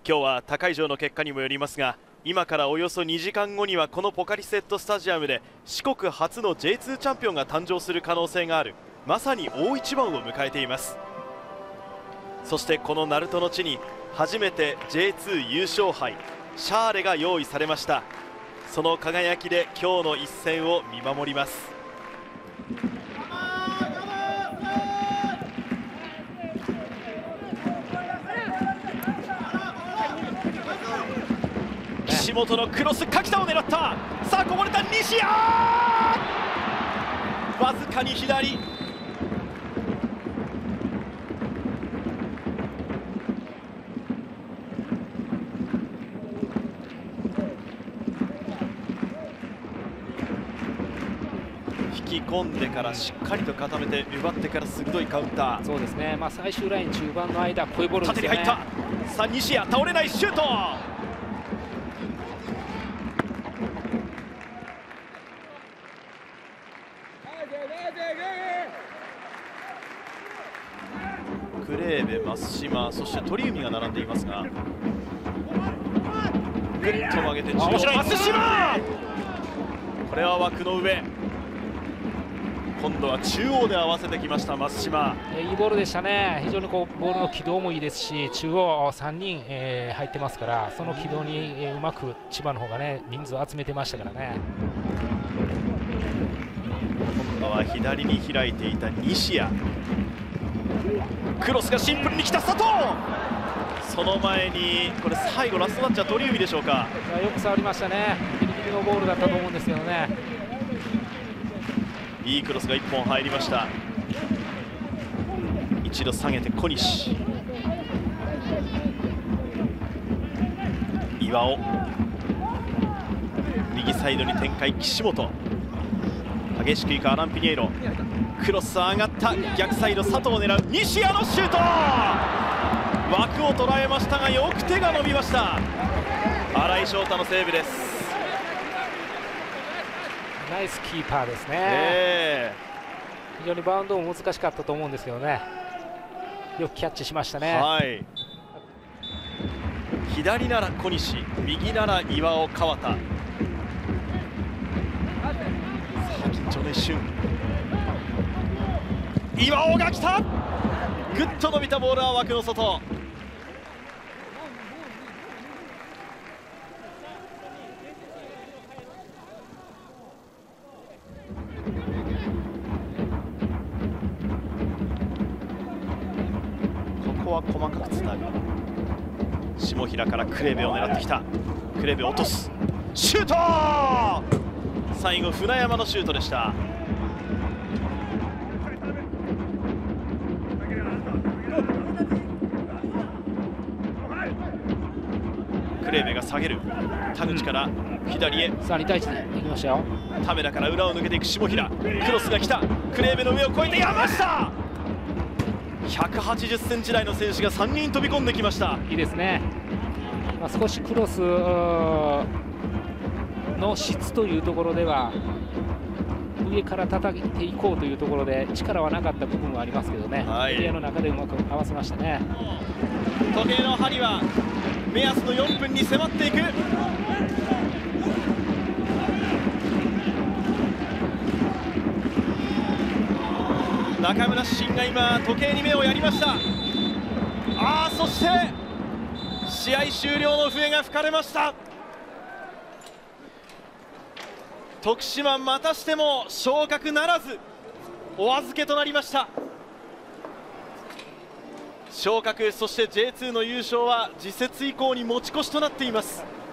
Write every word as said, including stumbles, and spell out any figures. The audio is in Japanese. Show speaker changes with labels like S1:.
S1: 今日は他会場の結果にもよりますが、今からおよそにじかんごにはこのポカリスエットスタジアムで四国初の ジェイツー チャンピオンが誕生する可能性がある、まさに大一番を迎えています。そしてこの鳴門の地に初めて ジェイツー 優勝杯シャーレが用意されました。その輝きで今日の一戦を見守ります。岸本のクロス、垣田を狙った。さあこぼれた西矢、わずかに左。引き込んでからしっかりと固めて奪ってから鋭いカウンター。
S2: そうですね、まあ、最終ライン中盤の間こういうボールですよね。
S1: 縦に入った。さあ西矢倒れないシュート。クレーベ、増島、そして鳥海が並んでいますが、ぐっと曲げて中央、増島、これは枠の上。今度は中央で合わせてきました増島。
S2: いいボールでしたね。非常にこうボールの軌道もいいですし、中央さんにん、えー、入ってますから、その軌道に、えー、うまく千葉の方がね人数を集めてましたからね。
S1: 今度は左に開いていた西矢、クロスがシンプルに来た佐藤。その前にこれ最後ラストタッチは鳥海でしょうか。
S2: よく触りましたね。ギリギリのボールだったと思うんですけどね。
S1: いいクロスがいっぽん入りました。一度下げて小西、岩尾、右サイドに展開岸本、激しくいくアラン・ピニエロ、クロス上がった、逆サイド佐藤を狙う西矢のシュート、枠を捉えましたがよく手が伸びました。新井翔太のセーブです。
S2: ナイスキーパーですね、
S1: え
S2: ー、非常にバウンドも難しかったと思うんですけどね、よくキャッチしましたね。
S1: はい、左なら小西、右なら岩尾、川田。さあ緊張の一瞬、岩尾が来た。ぐっと伸びたボールは枠の外。ここは細かくつなぐ。下平からクレーベを狙ってきた。クレーベ落とす、シュート。最後船山のシュートでした。クレーベが下げる。田口から左へ、
S2: うん、さあに対いちでいきましたよ。
S1: 田村から裏を抜けていく下平、クロスが来た。クレーベの上を越えて山下、ひゃくはちじゅっセンチ台の選手がさんにん飛び込んできました。
S2: いいですね、まあ、少しクロスの質というところでは上から叩いていこうというところで力はなかった部分はありますけどね、
S1: はい、
S2: エリアの中でうまく合わせましたね。
S1: 時計の針は目安のよんぷんに迫っていく。中村慎が今時計に目をやりました。あー、そして試合終了の笛が吹かれました。徳島またしても昇格ならず、お預けとなりました。昇格、そして ジェイツー の優勝は次節以降に持ち越しとなっています。